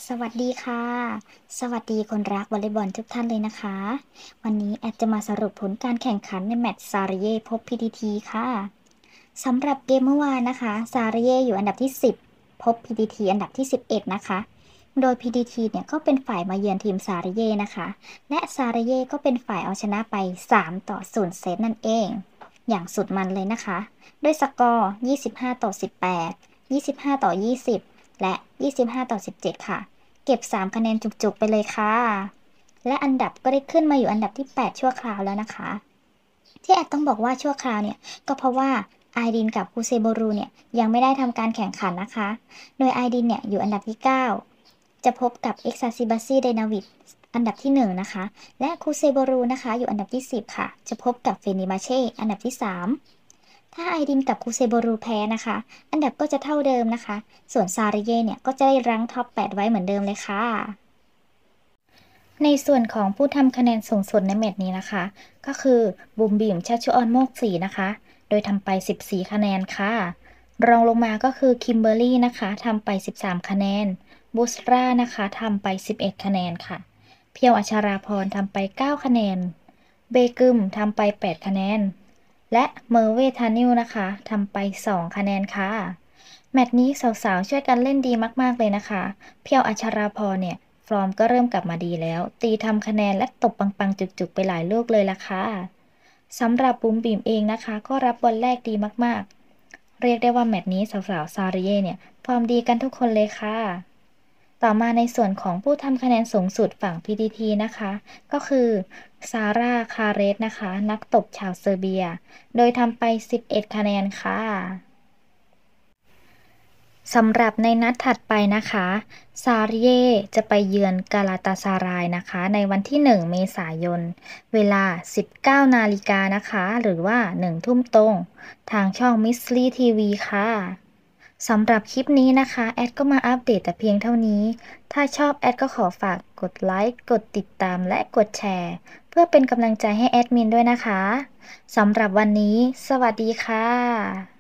สวัสดีค่ะ สวัสดีคนรักวอลเลย์บอลทุกท่านเลยนะคะ วันนี้แอดจะมาสรุปผลการแข่งขันในแมตช์ซาริเย่พบ PTT ค่ะสำหรับเกมเมื่อวานนะคะซาริเย่อยู่อันดับที่ 10 พบ PTT อันดับที่ 11 นะคะ โดย PTT เนี่ยก็เป็นฝ่ายมาเยือนทีมซาริเย่นะคะ และซาริเย่ก็เป็นฝ่ายเอาชนะไป 3-0 เซตนั่นเอง อย่างสุดมันเลยนะคะ ด้วยสกอร์ 25-18 25-20 และ 25-17 ค่ะ เก็บ 3 คะแนนจุกๆไปเลยค่ะ และอันดับก็ได้ขึ้นมาอยู่อันดับที่ 8 ชั่วคราวแล้วนะคะ ที่แอดต้องบอกว่าชั่วคราวเนี่ย ก็เพราะว่าไอดินกับคูเซโบรูเนี่ยยังไม่ได้ทำการแข่งขันนะคะ โดยไอดินเนี่ยอยู่อันดับที่ 9 จะพบกับเอ็กซาซิบัสซี่ไดนาวิดอันดับที่ 1 นะคะ และคูเซโบรูนะคะอยู่อันดับที่ 10 ค่ะ จะพบกับเฟนิมาเช่อันดับที่ 3 ถ้าไอดินกับคูเซโบรูแพ้นะคะ อันดับก็จะเท่าเดิมนะคะ ส่วนซาริเย่เนี่ยก็จะได้รั้งท็อป 8 ไว้เหมือนเดิมเลยค่ะ ในส่วนของผู้ทำคะแนนสูงสุดในแมตช์นี้นะคะ ก็คือบุมบิ๋มชัชชุออนโมกศรีนะคะ โดยทำไป 14 คะแนนค่ะ รองลงมาก็คือคิมเบอร์รี่นะคะทำไป 13 คะแนนบุสรานะคะทำไป 11 คะแนนค่ะ เพียวอัชราพรทำไป 9 คะแนน เบกึมทำไป 8 คะแนน และเมอร์เวทานิลนะคะทำไป 2 คะแนนค่ะ แมตช์นี้สาวๆช่วยกันเล่นดีมากๆเลยนะคะ เพียวอัชราพรเนี่ยฟอร์มก็เริ่มกลับมาดีแล้ว ตีทำคะแนนและตบปังๆจุกๆไปหลายลูกเลยล่ะค่ะสำหรับบุ๋มบิ๋มเองนะคะก็รับบอลแรกดีมากๆเรียกได้ว่าแมตช์นี้สาวๆซาริเย่เนี่ยฟอร์มดีกันทุกคนเลยค่ะต่อมาในส่วนของผู้ทำคะแนนสูงสุดฝั่ง PTT นะคะก็คือซาร่าคาเรสนะคะนักตบชาวเซอร์เบียโดยทำไป 11 คะแนนค่ะสำหรับในนัดถัดไปนะคะซาริเย่จะไปเยือนกาลาตาซารายนะคะในวันที่ 1 เมษายน เวลา 19 นาฬิกานะคะ หรือว่า 1 ทุ่มตรง ทางช่องมิสลีทีวีค่ะสำหรับคลิปนี้นะคะแอดก็มาอัปเดตแต่เพียงเท่านี้ ถ้าชอบแอดก็ขอฝากกดไลค์ กดติดตามและกดแชร์ เพื่อเป็นกำลังใจให้แอดมินด้วยนะคะสำหรับวันนี้ สวัสดีค่ะ